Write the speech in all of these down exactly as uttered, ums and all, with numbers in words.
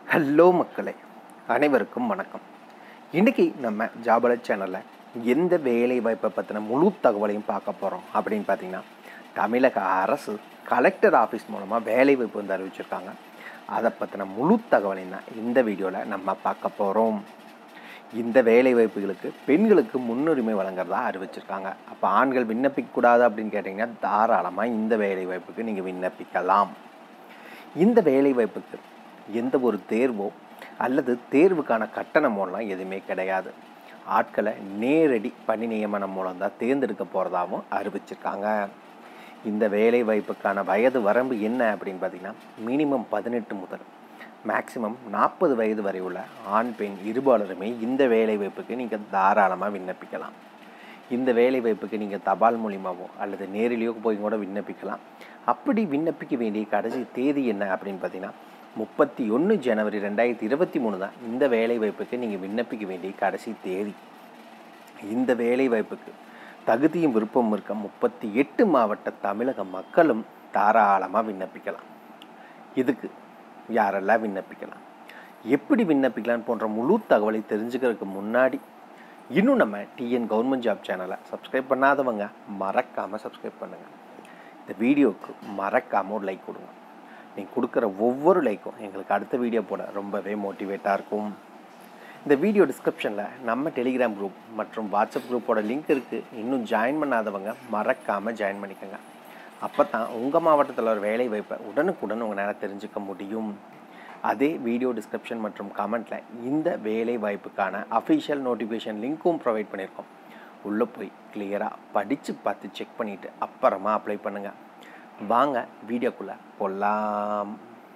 Hello மக்களே, அனைவருக்கும் வணக்கம். இன்றைக்கி நம்ம ஜாபல சேனலில் எந்த வேலை வாய்ப்பை பற்றின முழு தகவலையும் பார்க்க போகிறோம் அப்படின்னு பார்த்தீங்கன்னா, தமிழக அரசு கலெக்டர் ஆஃபீஸ் மூலமாக வேலை வாய்ப்பு வந்து அறிவிச்சிருக்காங்க. அதை பற்றின முழு தகவலையும் தான் இந்த வீடியோவில் நம்ம பார்க்க போகிறோம். இந்த வேலை வாய்ப்புகளுக்கு பெண்களுக்கு முன்னுரிமை வழங்குறதா அறிவிச்சிருக்காங்க. அப்போ ஆண்கள் விண்ணப்பிக்கக்கூடாது அப்படின்னு கேட்டிங்கன்னா தாராளமாக இந்த வேலை வாய்ப்புக்கு நீங்கள் விண்ணப்பிக்கலாம். இந்த வேலை வாய்ப்புக்கு எந்த ஒரு தேர்வோ அல்லது தேர்வுக்கான கட்டணமோலாம் எதுவுமே கிடையாது. ஆட்களை நேரடி பணி நியமனம் மூலம் தான் தேர்ந்தெடுக்க போகிறதாகவும் அறிவிச்சிருக்காங்க. இந்த வேலை வாய்ப்புக்கான வயது வரம்பு என்ன அப்படின்னு பார்த்திங்கன்னா, மினிமம் பதினெட்டு முதல் மேக்சிமம் நாற்பது வயது வரை உள்ள ஆண் பெண் இருபாலருமே இந்த வேலை வாய்ப்புக்கு நீங்கள் தாராளமாக விண்ணப்பிக்கலாம். இந்த வேலை வாய்ப்புக்கு நீங்கள் தபால் மூலியமாகவோ அல்லது நேரிலேயோ போய் கூட விண்ணப்பிக்கலாம். அப்படி விண்ணப்பிக்க வேண்டிய கடைசி தேதி என்ன அப்படின்னு பார்த்தீங்கன்னா, முப்பத்தி ஒன்று ஜனவரி ரெண்டாயிரத்தி இருபத்தி மூணு தான் இந்த வேலை வாய்ப்புக்கு நீங்கள் விண்ணப்பிக்க வேண்டிய கடைசி தேதி. இந்த வேலை வாய்ப்புக்கு தகுதியும் விருப்பம் இருக்க முப்பத்தி எட்டு மாவட்ட தமிழக மக்களும் தாராளமாக விண்ணப்பிக்கலாம். இதுக்கு யாரெல்லாம் விண்ணப்பிக்கலாம், எப்படி விண்ணப்பிக்கலாம் போன்ற முழு தகவலை தெரிஞ்சுக்கிறதுக்கு முன்னாடி இன்னும் நம்ம டிஎன் கவர்மெண்ட் ஜாப் சேனலை சப்ஸ்கிரைப் பண்ணாதவங்க மறக்காமல் சப்ஸ்கிரைப் பண்ணுங்கள். இந்த வீடியோவுக்கு மறக்காமல் ஒரு லைக் கொடுங்க. நீங்கள் கொடுக்குற ஒவ்வொரு லைக்கும் எங்களுக்கு அடுத்த வீடியோ போட ரொம்பவே மோட்டிவேட்டாக இருக்கும். இந்த வீடியோ டிஸ்கிரிப்ஷனில் நம்ம டெலிகிராம் குரூப் மற்றும் வாட்ஸ்அப் குரூப்போட லிங்க் இருக்குது. இன்னும் ஜாயின் பண்ணாதவங்க மறக்காமல் ஜாயின் பண்ணிக்கோங்க. அப்போ தான் உங்கள் மாவட்டத்தில் ஒரு வேலை வாய்ப்பை உடனுக்குடன் உங்களால் தெரிஞ்சுக்க முடியும். அதே வீடியோ டிஸ்கிரிப்ஷன் மற்றும் கமெண்ட்டில் இந்த வேலை வாய்ப்புக்கான அஃபிஷியல் நோட்டிஃபிகேஷன் லிங்க்கும் ப்ரொவைட் பண்ணியிருக்கோம். உள்ளே போய் கிளியராக படித்து பார்த்து செக் பண்ணிவிட்டு அப்புறமா அப்ளை பண்ணுங்கள். வாங்க வீடியோக்குள்ளே போகலாம்.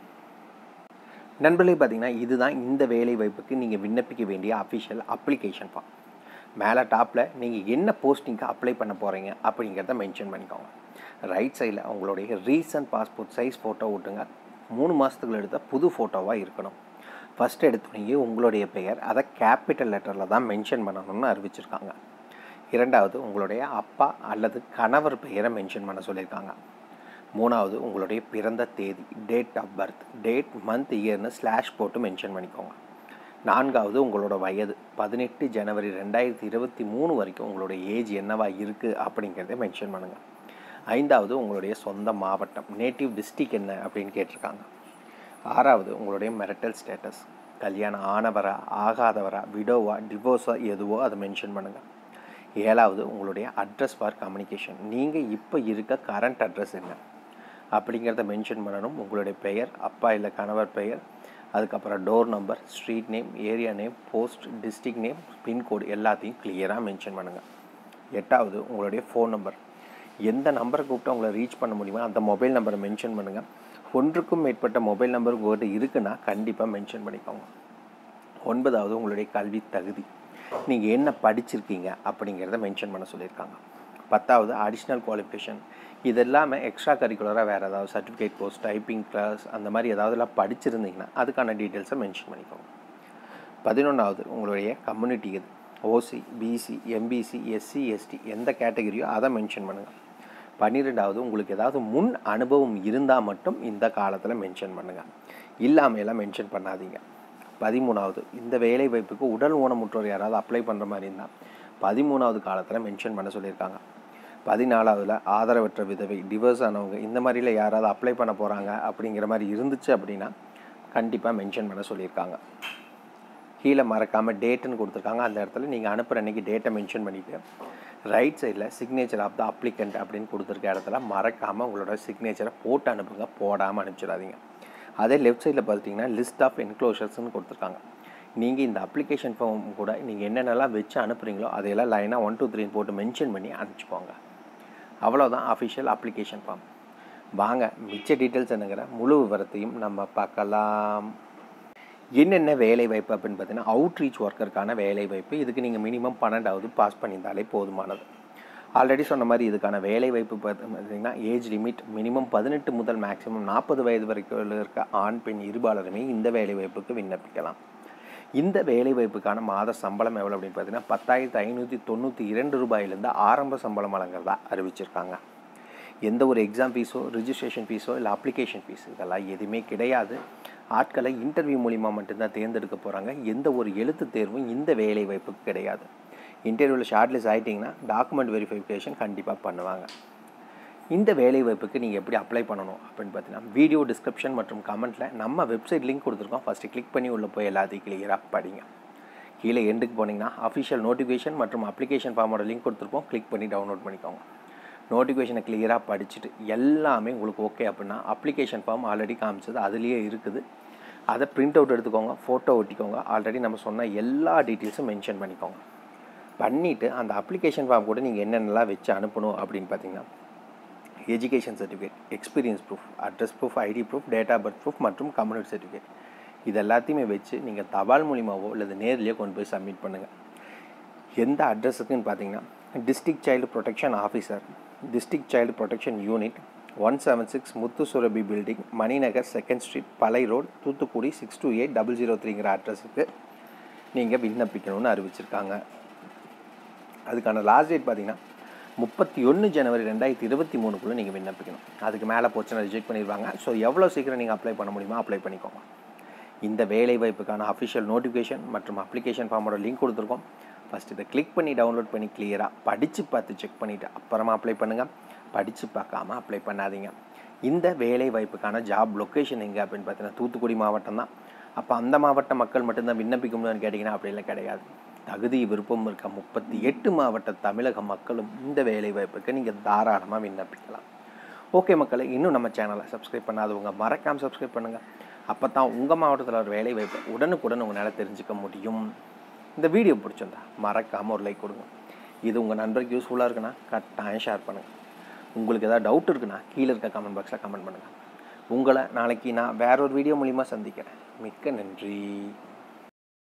நண்பர்களே, பார்த்தீங்கன்னா இதுதான் இந்த வேலை வாய்ப்புக்கு நீங்கள் விண்ணப்பிக்க வேண்டிய அஃபிஷியல் அப்ளிகேஷன் ஃபார்ம். மேலே டாப்பில் நீங்கள் என்ன போஸ்டிங்க்கு அப்ளை பண்ண போகிறீங்க அப்படிங்கிறத மென்ஷன் பண்ணிக்கோங்க. ரைட் சைடில் உங்களுடைய ரீசன்ட் பாஸ்போர்ட் சைஸ் ஃபோட்டோ ஓட்டுங்க. மூணு மாதத்துக்குள்ள எடுத்த புது ஃபோட்டோவாக இருக்கணும். ஃபஸ்ட்டு எடுத்தோடனே உங்களுடைய பெயர் அதை கேபிட்டல் லெட்டரில் தான் மென்ஷன் பண்ணணும்னு அறிவிச்சிருக்காங்க. இரண்டாவது உங்களுடைய அப்பா அல்லது கணவர் பெயரை மென்ஷன் பண்ண சொல்லியிருக்காங்க. மூணாவது உங்களுடைய பிறந்த தேதி, date of birth, date month இயர்னு ஸ்லாஷ் போட்டு மென்ஷன் பண்ணிக்கோங்க. நான்காவது உங்களோட வயது பதினெட்டு ஜனவரி ரெண்டாயிரத்தி இருபத்தி மூணு வரைக்கும் உங்களுடைய ஏஜ் என்னவா இருக்குது அப்படிங்கிறத மென்ஷன் பண்ணுங்கள். ஐந்தாவது உங்களுடைய சொந்த மாவட்டம், நேட்டிவ் டிஸ்ட்ரிக் என்ன அப்படின்னு கேட்டிருக்காங்க. ஆறாவது உங்களுடைய மெரிட்டல் ஸ்டேட்டஸ், கல்யாணம் ஆனவரா ஆகாதவரா விடோவா டிவோர்ஸா எதுவோ அதை மென்ஷன் பண்ணுங்கள். ஏழாவது உங்களுடைய அட்ரஸ் ஃபார் கம்யூனிகேஷன், நீங்கள் இப்போ இருக்க கரண்ட் அட்ரஸ் என்ன அப்படிங்கிறத மென்ஷன் பண்ணணும். உங்களுடைய பெயர், அப்பா இல்லை கணவர் பெயர், அதுக்கப்புறம் door number, street name, area name, post, district name, pincode எல்லாத்தையும் கிளியராக மென்ஷன் பண்ணுங்கள். எட்டாவது உங்களுடைய ஃபோன் நம்பர், எந்த நம்பரை கூப்பிட்டு உங்களை ரீச் பண்ண முடியுமோ அந்த மொபைல் நம்பரை மென்ஷன் பண்ணுங்கள். ஒன்றுக்கும் மேற்பட்ட மொபைல் நம்பர் உங்கள்கிட்ட இருக்குன்னா கண்டிப்பாக மென்ஷன் பண்ணிக்கோங்க. ஒன்பதாவது உங்களுடைய கல்வி தகுதி, நீங்கள் என்ன படிச்சிருக்கீங்க அப்படிங்கிறத மென்ஷன் பண்ண சொல்லியிருக்காங்க. பத்தாவது அடிஷ்னல் குவாலிஃபிகேஷன், இது இல்லாமல் எக்ஸ்ட்ரா கரிக்குலராக வேறு ஏதாவது சர்டிஃபிகேட் கோர்ஸ், டைப்பிங் கிளாஸ் அந்த மாதிரி ஏதாவதுலாம் படிச்சிருந்தீங்கன்னா அதுக்கான டீட்டெயில்ஸை மென்ஷன் பண்ணிக்கோங்க. பதினொன்றாவது உங்களுடைய கம்யூனிட்டி எது, OC, BC, MBC, SC, ST எந்த கேட்டகரியோ அதை மென்ஷன் பண்ணுங்கள். பன்னிரெண்டாவது உங்களுக்கு ஏதாவது முன் அனுபவம் இருந்தால் மட்டும் இந்த காலத்தில் மென்ஷன் பண்ணுங்கள், இல்லாமையெல்லாம் மென்ஷன் பண்ணாதீங்க. பதிமூணாவது இந்த வேலை வாய்ப்புக்கு உடல் ஊனமுற்றோர் யாராவது அப்ளை பண்ணுற மாதிரி இருந்தால் பதிமூணாவது காலத்தில் மென்ஷன் பண்ண சொல்லியிருக்காங்க. பதினாலாவதுல ஆதரவற்ற விதவை, டிவோர்ஸ் ஆனவங்க இந்த மாதிரியில் யாராவது அப்ளை பண்ண போகிறாங்க அப்படிங்கிற மாதிரி இருந்துச்சு அப்படின்னா கண்டிப்பாக மென்ஷன் பண்ண சொல்லியிருக்காங்க. கீழே மறக்காமல் டேட்டுன்னு கொடுத்துருக்காங்க. அந்த இடத்துல நீங்கள் அனுப்புகிற அன்றைக்கி டேட்டை மென்ஷன் பண்ணிவிட்டு ரைட் சைடில் சிக்னேச்சர் ஆஃப் த அப்ளிகண்ட் அப்படின்னு கொடுத்துருக்க இடத்துல மறக்காமல் உங்களோட சிக்னேச்சரை போட்டு அனுப்புங்க, போடாமல் அனுப்பிச்சிடாதீங்க. அதே லெஃப்ட் சைடில் பார்த்துட்டிங்கன்னா லிஸ்ட் ஆஃப் என்க்ளோஷர்ஸ்ன்னு கொடுத்துருக்காங்க. நீங்கள் இந்த அப்ளிகேஷன் ஃபார்ம் கூட நீங்கள் என்னென்னலாம் வச்சு அனுப்புகிறீங்களோ அதையெல்லாம் லைனாக ஒன் டூ த்ரீன்னு போட்டு மென்ஷன் பண்ணி அனுப்பிச்சிக்கோங்க. அவ்வளோதான் அஃபிஷியல் அப்ளிகேஷன் ஃபார்ம். வாங்க மிச்ச டீட்டெயில்ஸ் என்னங்கிற முழு விவரத்தையும் நம்ம பார்க்கலாம். என்னென்ன வேலை வாய்ப்பு அப்படின்னு பார்த்தீங்கன்னா, அவுட்ரீச் ஒர்க்கருக்கான வேலை வாய்ப்பு. இதுக்கு நீங்கள் மினிமம் பன்னெண்டாவது பாஸ் பண்ணியிருந்தாலே போதுமானது. ஆல்ரெடி சொன்ன மாதிரி இதுக்கான வேலை வாய்ப்பு பார்த்தீங்கன்னா ஏஜ் லிமிட் மினிமம் பதினெட்டு முதல் மேக்ஸிமம் நாற்பது வயது வரைக்கும் இருக்க ஆண் பெண் இருபாலருமே இந்த வேலை வாய்ப்புக்கு விண்ணப்பிக்கலாம். இந்த வேலை வாய்ப்புக்கான மாத சம்பளம் எவ்வளோ அப்படின்னு பார்த்தீங்கன்னா பத்தாயிரத்தி ஐநூற்றி தொண்ணூற்றி இரண்டு ரூபாயிலேருந்து ஆரம்ப சம்பளம் வழங்குறதா அறிவிச்சிருக்காங்க. எந்த ஒரு எக்ஸாம் ஃபீஸோ ரிஜிஸ்ட்ரேஷன் ஃபீஸோ இல்லை அப்ளிகேஷன் ஃபீஸ் இதெல்லாம் எதுவுமே கிடையாது. ஆட்களை இன்டர்வியூ மூலிமா மட்டும்தான் தேர்ந்தெடுக்க போகிறாங்க. எந்த ஒரு எழுத்து தேர்வும் இந்த வேலை வாய்ப்புக்கு கிடையாது. இன்டர்வியூவில் ஷார்ட்லிஸ்ட் ஆகிட்டிங்கன்னா டாக்குமெண்ட் வெரிஃபிகேஷன் கண்டிப்பாக பண்ணுவாங்க. இந்த வேலை வாய்ப்புக்கு நீங்கள் எப்படி அப்ளை பண்ணணும் அப்படின்னு பார்த்தீங்கன்னா, வீடியோ டிஸ்கிரிப்ஷன் மற்றும் கமெண்ட்டில் நம்ம வெப்சைட் லிங்க் கொடுத்துருக்கோம். ஃபஸ்ட்டு கிளிக் பண்ணி உள்ளே போய் எல்லாத்தையும் கிளியராக படிங்க. கீழே எண்டுக்கு போனீங்கன்னா அஃபிஷியல் நோட்டிஃபிகேஷன் மற்றும் அப்ளிகேஷன் ஃபார்மோட லிங்க் கொடுத்துருப்போம். கிளிக் பண்ணி டவுன்லோட் பண்ணிக்கோங்க. நோட்டிஃபிகேஷனை கிளியராக படிச்சுட்டு எல்லாமே உங்களுக்கு ஓகே அப்படின்னா அப்ளிகேஷன் ஃபார்ம் ஆல்ரெடி காமிச்சது அதுலேயே இருக்குது. அதை பிரிண்ட் அவுட் எடுத்துக்கோங்க, ஃபோட்டோ ஒட்டிக்கோங்க. ஆல்ரெடி நம்ம சொன்ன எல்லா டீட்டெயில்ஸும் மென்ஷன் பண்ணிக்கோங்க. பண்ணிவிட்டு அந்த அப்ளிகேஷன் ஃபார்ம் கூட நீங்கள் என்னென்னலாம் வச்சு அனுப்பணும் அப்படின்னு பார்த்தீங்கன்னா, education certificate, experience proof, address proof, ID proof, date of birth proof மற்றும் கம்யூனிட்டி சர்டிஃபிகேட் இது எல்லாத்தையுமே வச்சு நீங்கள் தபால் மூலிமாவோ இல்லை நேர்லேயோ கொண்டு போய் சப்மிட் பண்ணுங்கள். எந்த அட்ரஸுக்குன்னு பார்த்தீங்கன்னா, district child protection officer, district child protection unit, one seven six Muthu Surabhi building, Maninagar, second street, Palai road, Thoothukudi six two eight double zero த்ரீங்கிற அட்ரஸுக்கு நீங்கள் விண்ணப்பிக்கணும்னு அறிவிச்சிருக்காங்க. அதுக்கான லாஸ்ட் டேட் பார்த்தீங்கன்னா முப்பத்தி ஒன்று ஜனவரி ரெண்டாயிரத்தி இருபத்தி மூணுக்குள்ளே நீங்கள் விண்ணப்பிக்கணும். அதுக்கு மேலே போச்சுன்னா ரிஜெக்ட் பண்ணிடுவாங்க. ஸோ எவ்வளோ சீக்கிரம் நீங்கள் அப்ளை பண்ண முடியுமோ அப்ளை பண்ணிக்கோங்க. இந்த வேலை வாய்ப்புக்கான அஃபிஷியல் நோட்டிஃபிகேஷன் மற்றும் அப்ளிகேஷன் ஃபார்மோட லிங்க் கொடுத்துருக்கோம். ஃபஸ்ட்டு இதை கிளிக் பண்ணி டவுன்லோட் பண்ணி கிளியராக படித்து பார்த்து செக் பண்ணிவிட்டு அப்புறமா அப்ளை பண்ணுங்கள். படித்து பார்க்காம அப்ளை பண்ணாதீங்க. இந்த வேலை வாய்ப்புக்கான ஜாப் லொக்கேஷன் எங்கே அப்படின்னு பார்த்தீங்கன்னா தூத்துக்குடி மாவட்டம் தான். அப்போ அந்த மாவட்ட மக்கள் மட்டும்தான் விண்ணப்பிக்கணும்னு கேட்டிங்கன்னா அப்படிலாம் கிடையாது. தகுதி விருப்பம் இருக்க முப்பத்தி எட்டு மாவட்ட தமிழக மக்களும் இந்த வேலை வாய்ப்புக்கு நீங்கள் தாராளமாக விண்ணப்பிக்கலாம். ஓகே மக்களை, இன்னும் நம்ம சேனலை சப்ஸ்கிரைப் பண்ணாதவங்க மறக்காமல் சப்ஸ்கிரைப் பண்ணுங்கள். அப்போ தான் உங்கள் மாவட்டத்தில் ஒரு வேலை வாய்ப்பு உடனுக்குடன் உங்களால் தெரிஞ்சுக்க முடியும். இந்த வீடியோ பிடிச்சிருந்தா மறக்காமல் ஒரு லைக் கொடுங்க. இது உங்கள் நண்பருக்கு யூஸ்ஃபுல்லாக இருக்குன்னா கட்டாயம் ஷேர் பண்ணுங்கள். உங்களுக்கு ஏதாவது டவுட் இருக்குன்னா கீழே இருக்க கமெண்ட் பாக்ஸில் கமெண்ட் பண்ணுங்கள். உங்களை நாளைக்கு நான் வேற ஒரு வீடியோ மூலிமா சந்திக்கிறேன். மிக்க நன்றி.